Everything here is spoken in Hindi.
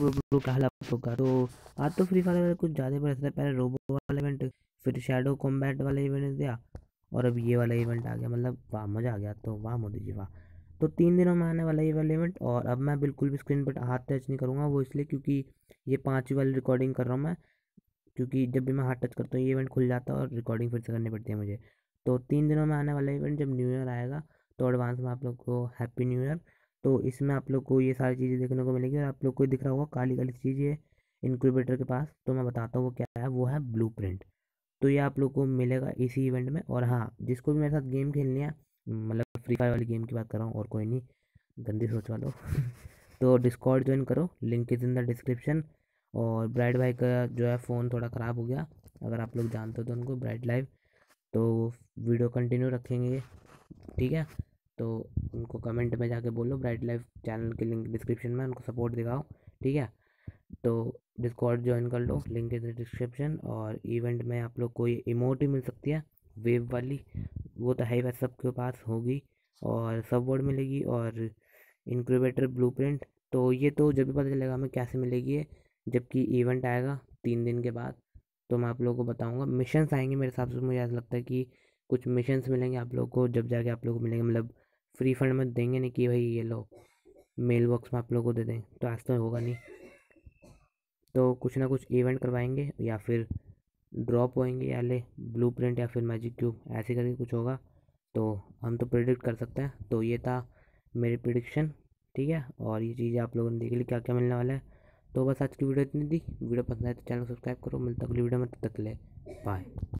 ब्रो क्या हाल है आप लोग का। तो आज तो फ्री फायर कुछ ज़्यादा बड़ा था। पहले रोबो वाला इवेंट, फिर शैडो कॉम्बैट वाला इवेंट दिया, और अब ये वाला इवेंट आ गया। मतलब वाह, मज़ा आ गया। तो वाह मोदी जी वाह। तो 3 दिनों में आने वाला ये वाला इवेंट। और अब मैं बिल्कुल भी स्क्रीन पर हाथ टच नहीं करूँगा, वो इसलिए क्योंकि ये 5वीं वाली रिकॉर्डिंग कर रहा हूँ मैं। क्योंकि जब भी मैं हाथ टच करता हूँ ये इवेंट खुल जाता है और रिकॉर्डिंग फिर से करनी पड़ती है मुझे। तो 3 दिनों में आने वाला इवेंट जब न्यू ईयर आएगा, तो एडवांस में आप लोग को हैप्पी न्यू ईयर। तो इसमें आप लोग को ये सारी चीज़ें देखने को मिलेगी, और आप लोग को दिख रहा होगा काली काली चीज़ ये इंक्यूबेटर के पास। तो मैं बताता हूँ वो क्या है। वो है ब्लूप्रिंट। तो ये आप लोग को मिलेगा इसी इवेंट में। और हाँ, जिसको भी मेरे साथ गेम खेलनी है, मतलब फ्री फायर वाली गेम की बात कर रहा हूँ और कोई नहीं, गंदी सोच वालों तो डिस्कॉर्ड ज्वाइन करो, link is in the description. और ब्राइट भाई का जो है फ़ोन थोड़ा ख़राब हो गया, अगर आप लोग जानते हो तो उनको, ब्राइट लाइव। तो वीडियो कंटिन्यू रखेंगे, ठीक है। तो उनको कमेंट में जाके बोलो ब्राइट लाइव चैनल की लिंक डिस्क्रिप्शन में, उनको सपोर्ट दिखाओ, ठीक है। तो डिस्कॉर्ड ज्वाइन कर लो, लिंक इज डिस्क्रिप्शन। और इवेंट में आप लोग को ये इमोट ही मिल सकती है, वेव वाली। वो तो है ही, वैसे सबके पास होगी। और सब वर्ड मिलेगी, और इंक्यूबेटर ब्लूप्रिंट। तो ये तो जब भी पता चलेगा हमें कैसे मिलेगी ये, जबकि इवेंट आएगा 3 दिन के बाद। तो मैं आप लोगों को बताऊंगा। मिशंस आएंगे मेरे हिसाब से, मुझे ऐसा लगता है कि कुछ मिशंस मिलेंगे आप लोगों को, जब जाके आप लोगों को मिलेंगे। मतलब फ्री फंड में देंगे नहीं कि भाई ये लो मेल बॉक्स में आप लोगों को दे दें, तो ऐसा तो होगा नहीं। तो कुछ ना कुछ इवेंट करवाएंगे, या फिर ड्रॉप होएंगे, या ले ब्लूप्रिंट या फिर मैजिक क्यूब, ऐसे करके कुछ होगा। तो हम तो प्रिडिक्ट कर सकते हैं। तो ये था मेरी प्रिडिक्शन, ठीक है। और ये चीज़ें आप लोगों ने देख ली क्या क्या मिलने वाला है। तो बस आज की वीडियो इतनी थी। वीडियो पसंद आए तो चैनल को सब्सक्राइब करो। मिलता अगली वीडियो में, तब तक के लिए बाय।